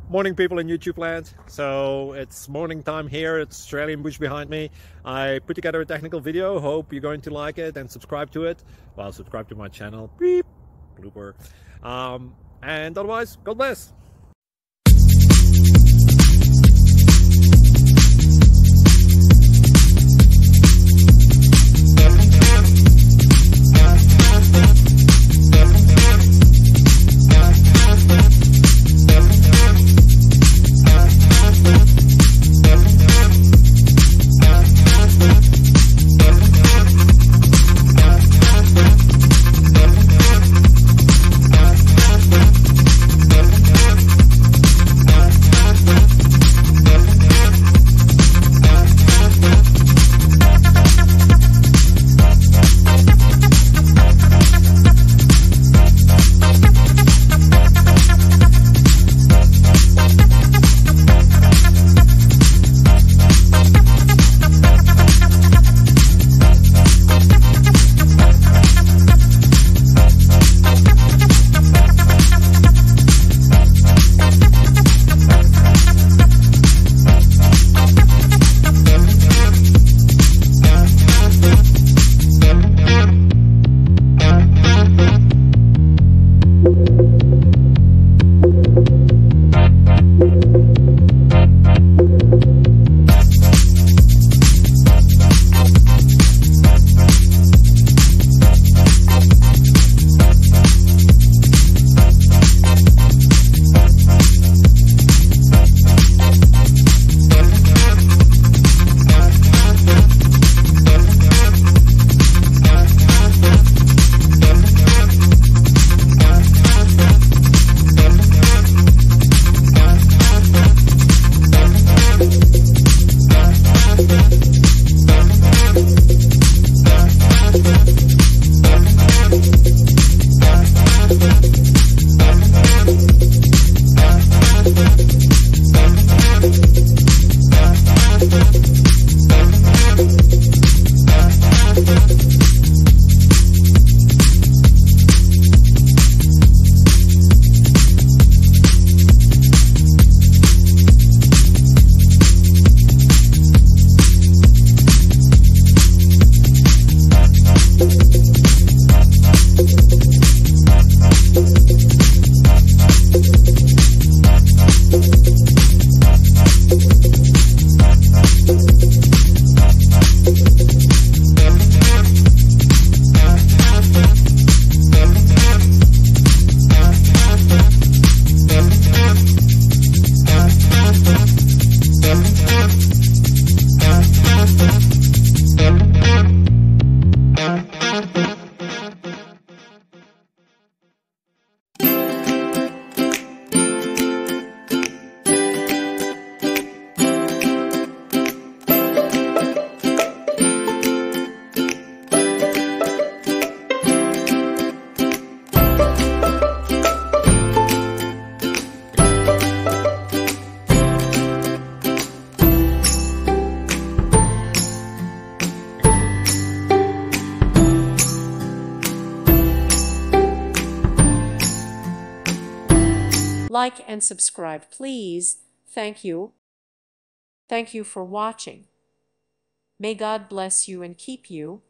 Morning, people in YouTube land. So it's morning time here. It's Australian bush behind me. I put together a technical video. Hope you're going to like it and subscribe to it. Well, subscribe to my channel. Beep, blooper. And otherwise, God bless. Like and subscribe, please. Thank you. Thank you for watching. May God bless you and keep you.